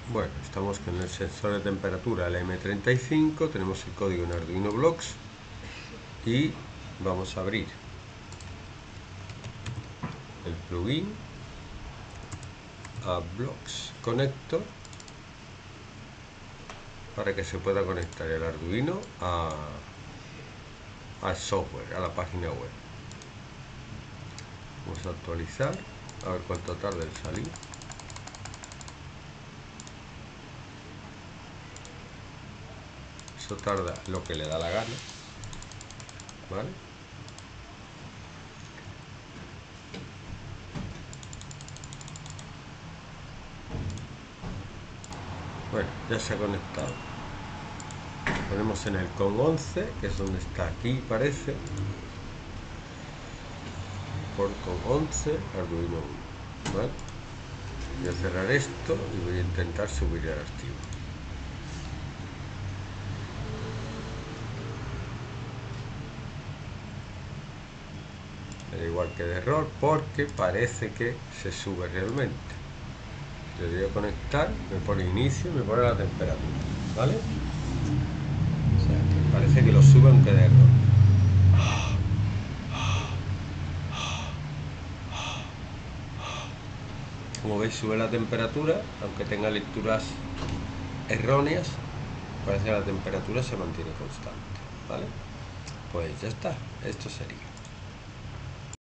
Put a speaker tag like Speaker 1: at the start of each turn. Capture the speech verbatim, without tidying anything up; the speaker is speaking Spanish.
Speaker 1: Bueno, estamos con el sensor de temperatura, el M treinta y cinco, tenemos el código en Arduino Blocks y vamos a abrir el plugin a Blocks Connector para que se pueda conectar el Arduino a, al software, a la página web. Vamos a actualizar, a ver cuánto tarda en salir. Eso tarda lo que le da la gana, ¿vale? Bueno, ya se ha conectado. Ponemos en el con once, que es donde está aquí, parece. Por con once, Arduino uno, ¿vale? Voy a cerrar esto y voy a intentar subir el archivo. Me da igual que de error porque parece que se sube realmente. Le doy a conectar, me pone inicio, me pone la temperatura, ¿vale? O sea, que parece que lo sube aunque de error. Como veis, sube la temperatura, aunque tenga lecturas erróneas, parece que la temperatura se mantiene constante, ¿vale? Pues ya está, esto sería.